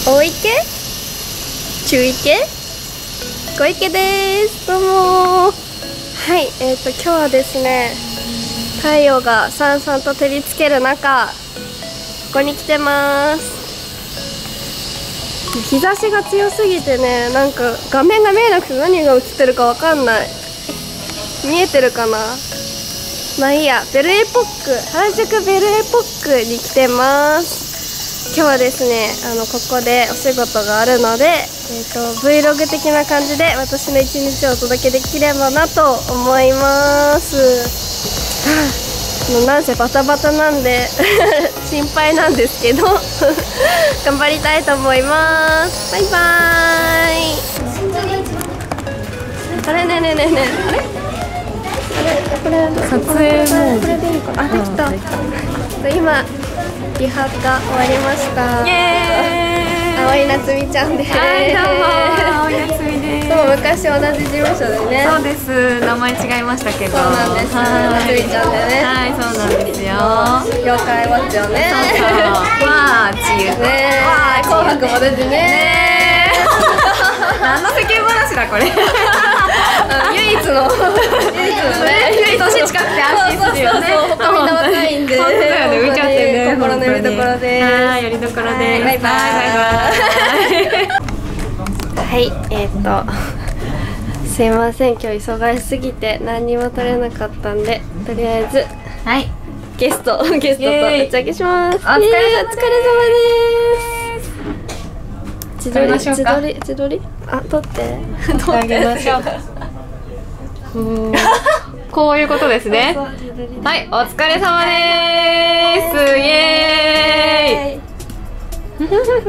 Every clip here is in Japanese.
大池中池小池です。どうもー。はい、今日はですね、太陽がさんさんと照りつける中、ここに来てます。日差しが強すぎてね、なんか画面が見えなくて何が映ってるかわかんない。見えてるかな。まあいいや。ベルエポック、原宿ベルエポックに来てます。今日はですね、ここでお仕事があるので、Vlog 的な感じで私の一日をお届けできればなと思います。なんせバタバタなんで心配なんですけど頑張りたいと思います。バイバーイ。あれねえねえねえねえ、あれこれ撮影もこれでいいか。あ、できた。今リハが終わりました。イエーイ。青井夏美ちゃんです。 はい、どうも青井夏美です。 そう、昔同じ事務所でね。 そうです。名前違いましたけど。 そうなんです。夏美ちゃんでね。 はい、そうなんですよ。 妖怪ウォッチをね。 そうそう。わーちゆね。 わー、紅白も出てね。 何の世間話だこれ。 唯一のね、 年近くて安心するよね。 他みんな若いんで。 本当だよね、浮いちゃってね。 心のよりどころです。 はい、よりどころです。 バイバイ。はい、すいません、今日忙しすぎて何にも撮れなかったんで、とりあえずはいゲストと打ち上げします。お疲れ様です。自撮りあ、撮ってあげましょう。こういうことですね。はい、お疲れ様です。イエーイ。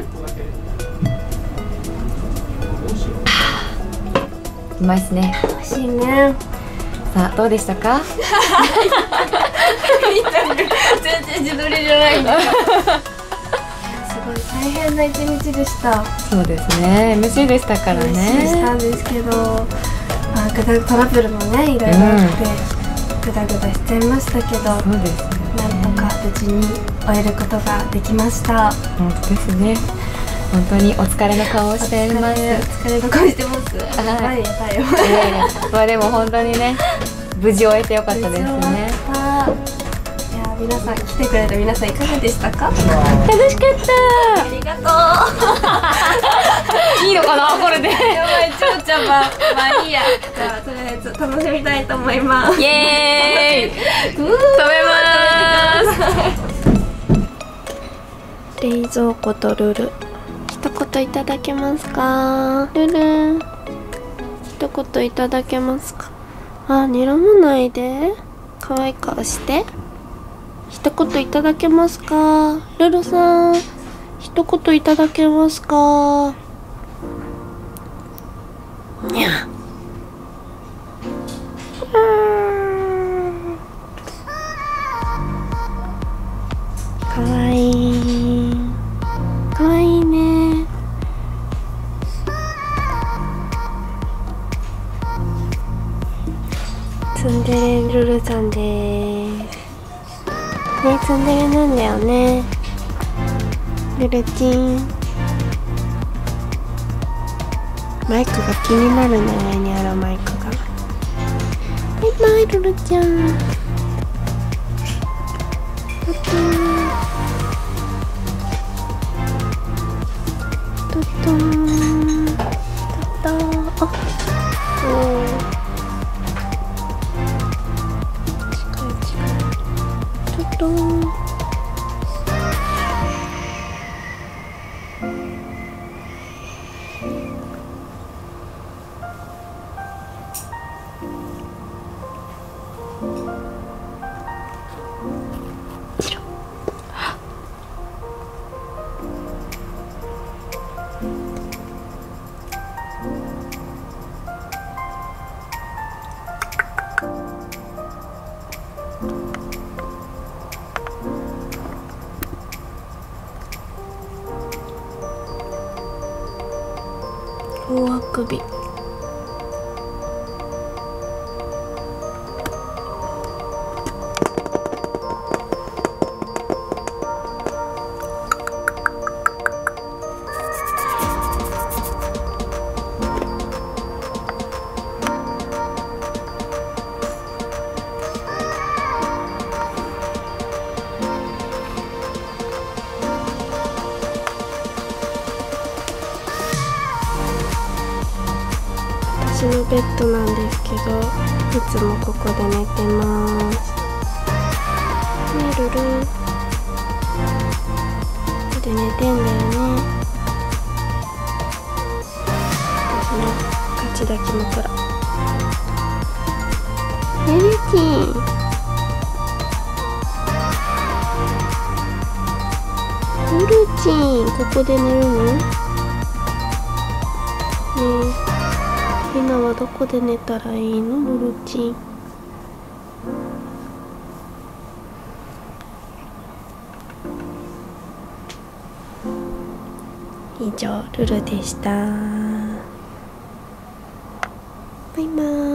うまいっすね。 美味しいね。 さあ、どうでしたか。 全然自撮りじゃないんだ。すごい大変な一日でした。 そうですね。MC でしたからね。 MC したんですけど、トラブルもね、いろいろあってグダグダしちゃいましたけど、 そうですね。 なんとか無事に終えることができました。 本当ですね。本当にお疲れの顔をしています。 お疲れの顔してます。やばいやばいよ。 まあでも本当にね、無事終えてよかったですね。 皆さん、来てくれた皆さんいかがでしたか。 楽しかった。 ありがとう。いいのかなこれで。 やばい、超茶番。まあいいや。じゃあとりあえず楽しみたいと思います。 イエーイ。食べます。 冷蔵庫とルル。一言いただけますか。ルル。一言いただけますか。あ、睨まないで。可愛い顔して。一言いただけますか。ルルさん、一言いただけますか。にゃ。かわいい。かわいいね。ツンデレルルさんです。ね、ツンデレなんだよね、ルルチン。マイクが気になるね、上にあるマイクが。バイバイ、ルルちゃん。トトントトン。あ、おー、近い近い。トトン。大あくび。 ちのベッドなんですけど、いつもここで寝てます。ねルル、ここで寝てんだよね。私の勝ち抱き枕。ルルチン、ルルチン、ここで寝るの？ねえ、ひなはどこで寝たらいいの？ルルチン。以上、ルルでした。バイバーイ。